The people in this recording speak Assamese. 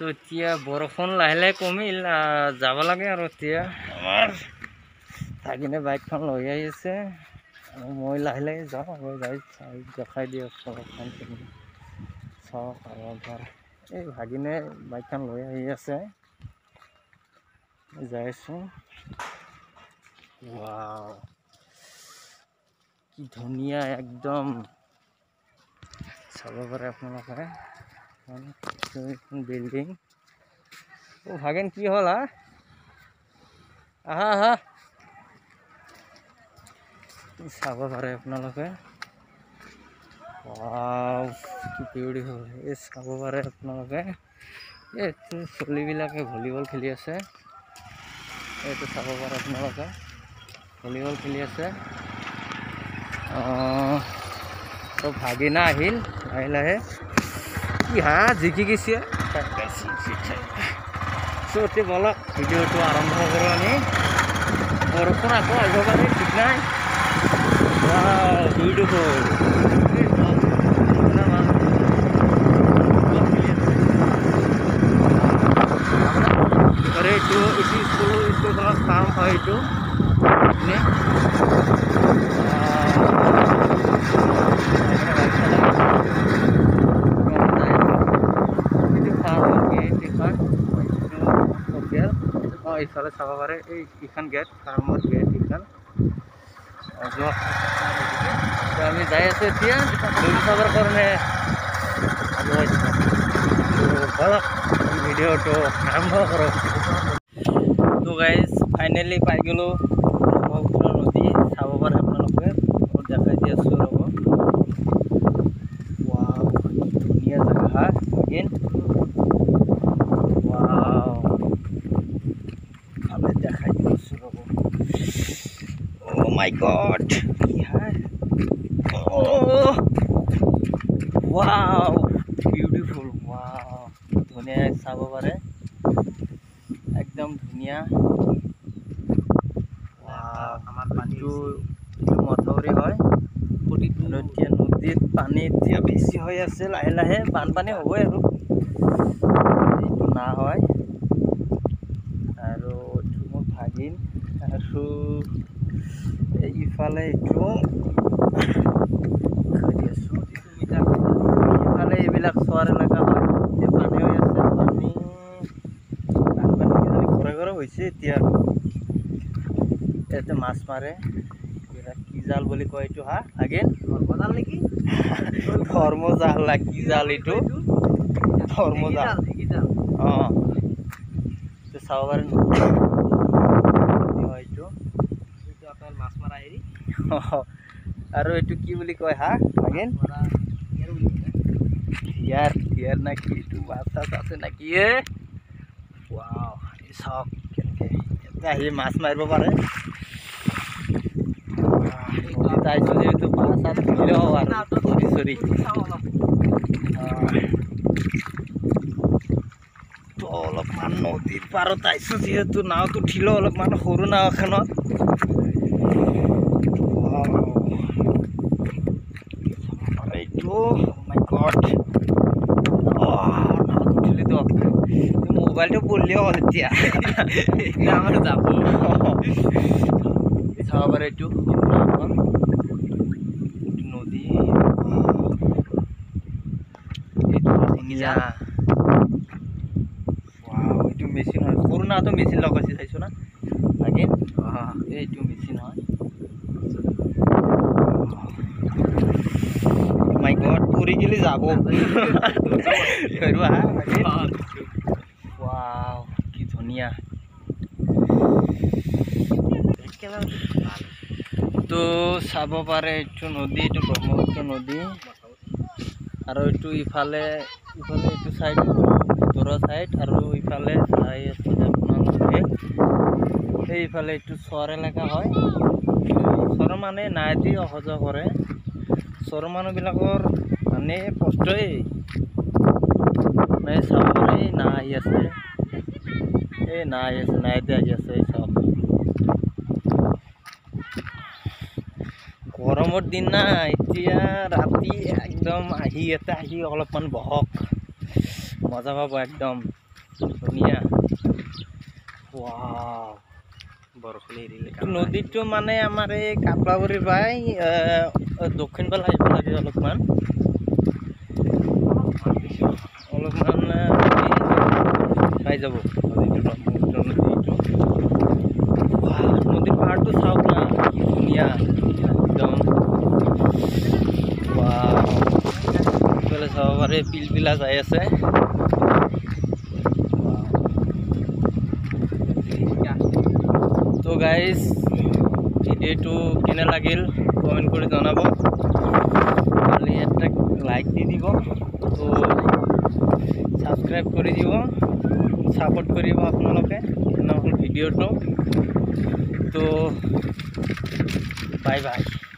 তো এতিয়া বৰষুণ লাহে লাহে কমিল যাব লাগে আৰু এতিয়া আমাৰ থাকিনে বাইকখন লৈ আহিছে আৰু মই লাহে লাহে যাওঁ আৰু যাই দেখাই দিয়ক বৰষুণ চাওক আৰু এবাৰ এই ভাগিনে বাইকখন লৈ আহি আছে যাই আছোঁ ৱাও কি ধুনীয়া একদম চাব পাৰে আপোনালোকে বিল্ডিং ও ভাগেন কি হল আহা আহা চাব পাৰে আপোনালোকে ৱাও কি বিউটিফুল এই চাব পাৰে আপোনালোকে এই ছোৱালীবিলাকে ভলীবল খেলি আছে এইটো চাব পাৰে আপোনালোকে ভলীবল খেলি আছে তো ভাগিনা আহিল লাহে লাহে কি জিকি গৈছে চতে বলক ভিডিঅ'টো আৰম্ভ কৰোঁ আমি বৰষুণ আকৌ আহিব পাৰে ঠিক নাই বিউটিফুল এইটো স্কুলখনত কাম হয় এইটো এইফালে চাব পাৰে এইখন গেট ফাৰ্মৰ গেট এইখন আমি যাই আছোঁ এতিয়া দৌৰি চাবৰ কাৰণে ভিডিঅ'টো আৰম্ভ কৰক তো গাইজ ফাইনেলি পাই গ'লোঁ ব্ৰহ্মপুত্ৰ নদী চাব পাৰে আপোনালোকে দেখাই দি আছোঁ ৰ'ব ৱাও ধুনীয়া জেগা এগেইন ৱাও ভালে দেখাই দি আছোঁ ৰ'ব অ' মাই গড কি হয় ৱাও বিউটিফুল ৱাও ধুনীয়া চাব পাৰে একদম ধুনীয়া আমাৰ পানীটো মথাউৰি হয় এতিয়া নদীত পানী এতিয়া বেছি হৈ আছে লাহে লাহে বানপানী হ'বই আৰু এইটো না হয় আৰু এইটো মোৰ ভাগিন আৰু ইফালে এইটো ইফালে এইবিলাক চোৱাৰ এলেকা হয় এতিয়া পানী হৈ আছে পানী বানপানী ঘৰে ঘৰে হৈছে এতিয়া ইয়াতে মাছ মাৰে কি জাল বুলি কয় এইটো ভাগিন ধৰ্মজাল নেকি ধৰ্মজাল না কি জাল এইটো ধৰ্মজাল অঁ চাব পাৰে এইটো মাছ মাৰা হেৰি আৰু এইটো কি বুলি কয় ভাগিন ইয়াৰ না কি এইটো মাছ চাছ আছে নাকি ৱাও চাওক কেনেকৈ ইয়াতে আহি মাছ মাৰিব পাৰে চাইছোঁ যিহেতু মাছ চাছ ধৰিলেও আৰু চৰি তো অলপমান নদীৰ পাৰত আহিছোঁ যিহেতু নাওটো উঠিলেও অলপমান সৰু নাও এখনত এইটো মাই গড নাওটো উঠিলে দিয়ক মোবাইলটো পঢ়লেও হ'ল এতিয়া আমাৰ যাব চাব পাৰে এইটো নদী এইটো মেচিন হয় সৰু নাওটো মেচিন লগাইছে চাইছোঁ না ভাগিন এইটো মেচিন হয় মাই গড পৰি গেলি যাব ৱাও কি ধুনীয়া তো চাব পাৰে এইটো নদী এইটো ব্ৰহ্মপুত্ৰ নদী আৰু এইটো ইফালে এইটো চাইড ভিতৰৰ চাইড আৰু ইফালে চাই আছে আপোনালোকে এইফালে এইটো চৰ এলেকা হয় চৰ মানে নাই দি অহা যোৱা কৰে চৰ মানুহবিলাকৰ মানে কষ্টই মানে চাব পাৰে না আহি আছে না আহি আছে নাই দি আহি আছে চাওক গৰমৰ দিন না এতিয়া ৰাতি একদম আহি ইয়াতে আহি অলপমান বহক মজা পাব একদম ধুনীয়া। বৰষুণ এৰিলে নদীটো মানে আমাৰ এই কাপলাগুৰিৰ পৰাই দক্ষিণ ফালে আহিব লাগে অলপমান পাই যাব নদীটো। নদীৰ পাহাৰটো চাওক না, কি ধুনীয়া একদম। চাব পাৰে পিলপিলা যাই আছে। তো গাইজ ভিডিঅ'টো কেনে লাগিল কমেণ্ট কৰি জনাব, খালি এটা লাইক দি দিব, তো ছাবস্ক্ৰাইব কৰি দিব, ছাপোৰ্ট কৰিব আপোনালোকে নহ'ল ভিডিঅ'টো। তো বাই বাই।